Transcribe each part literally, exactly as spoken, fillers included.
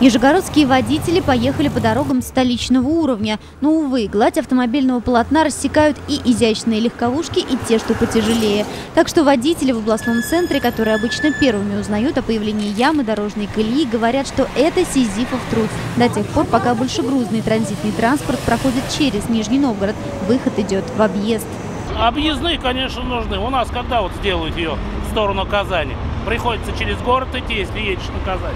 Нижегородские водители поехали по дорогам столичного уровня. Но, увы, гладь автомобильного полотна рассекают и изящные легковушки, и те, что потяжелее. Так что водители в областном центре, которые обычно первыми узнают о появлении ямы дорожной колеи, говорят, что это сизифов труд. До тех пор, пока большегрузный транзитный транспорт проходит через Нижний Новгород, выход идет в объезд. Объездные, конечно, нужны. У нас когда вот сделают ее в сторону Казани? Приходится через город идти, если едешь на Казань.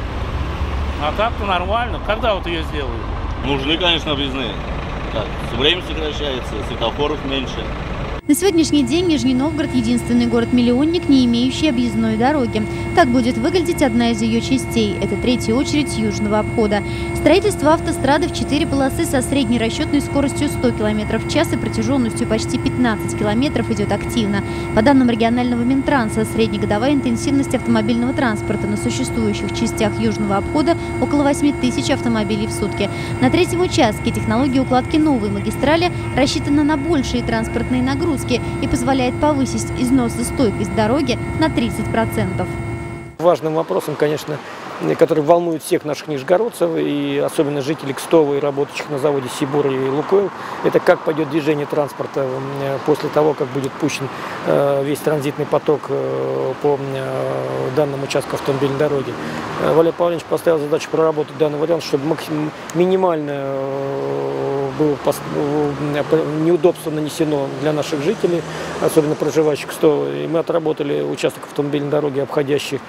А так-то нормально. Когда вот ее сделают? Нужны, конечно, объездные. Так, время сокращается, светофоров меньше. На сегодняшний день Нижний Новгород – единственный город-миллионник, не имеющий объездной дороги. Так будет выглядеть одна из ее частей. Это третья очередь южного обхода. Строительство автострады в четыре полосы со средней расчетной скоростью сто километров в час и протяженностью почти пятнадцать километров идет активно. По данным регионального Минтранса, среднегодовая интенсивность автомобильного транспорта на существующих частях южного обхода около восьми тысяч автомобилей в сутки. На третьем участке технология укладки новой магистрали рассчитана на большие транспортные нагрузки и позволяет повысить износостойкость дороги на тридцать процентов. Важным вопросом, конечно, который волнует всех наших нижегородцев и особенно жителей Кстова и работающих на заводе Сибур и Лукойл, это как пойдет движение транспорта после того, как будет пущен весь транзитный поток по данному участку автомобильной дороги. Валерий Павлович поставил задачу проработать данный вариант, чтобы минимально было неудобство нанесено для наших жителей, особенно проживающих в Кстово. И мы отработали участок автомобильной дороги, обходящий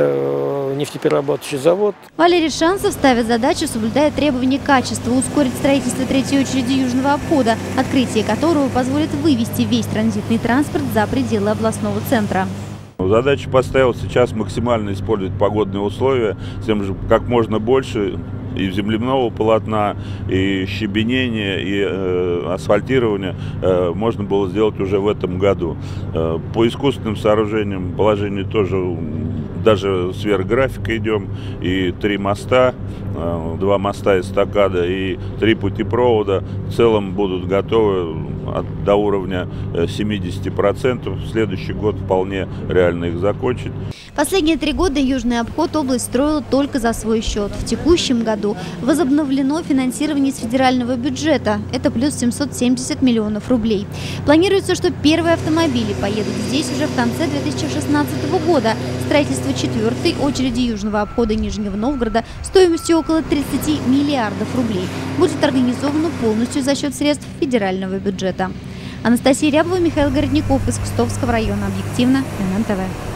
э, нефтеперерабатывающий завод. Валерий Шансов ставит задачу, соблюдая требования качества, ускорить строительство третьей очереди южного обхода, открытие которого позволит вывести весь транзитный транспорт за пределы областного центра. Задача поставила сейчас максимально использовать погодные условия, с тем же как можно больше и земляного полотна, и щебенения, и э, асфальтирования э, можно было сделать уже в этом году. Э, по искусственным сооружениям положение тоже даже сверх графика идем, и три моста, э, два моста эстакада и три путепровода в целом будут готовы от, до уровня семидесяти процентов. В следующий год вполне реально их закончить. Последние три года Южный обход область строила только за свой счет. В текущем году возобновлено финансирование из федерального бюджета. Это плюс семьсот семьдесят миллионов рублей. Планируется, что первые автомобили поедут здесь уже в конце две тысячи шестнадцатого года. Строительство четвертой очереди Южного обхода Нижнего Новгорода стоимостью около тридцати миллиардов рублей будет организовано полностью за счет средств федерального бюджета. Анастасия Рябова, Михаил Городников из Кстовского района. Объективно, эн эн тэ вэ.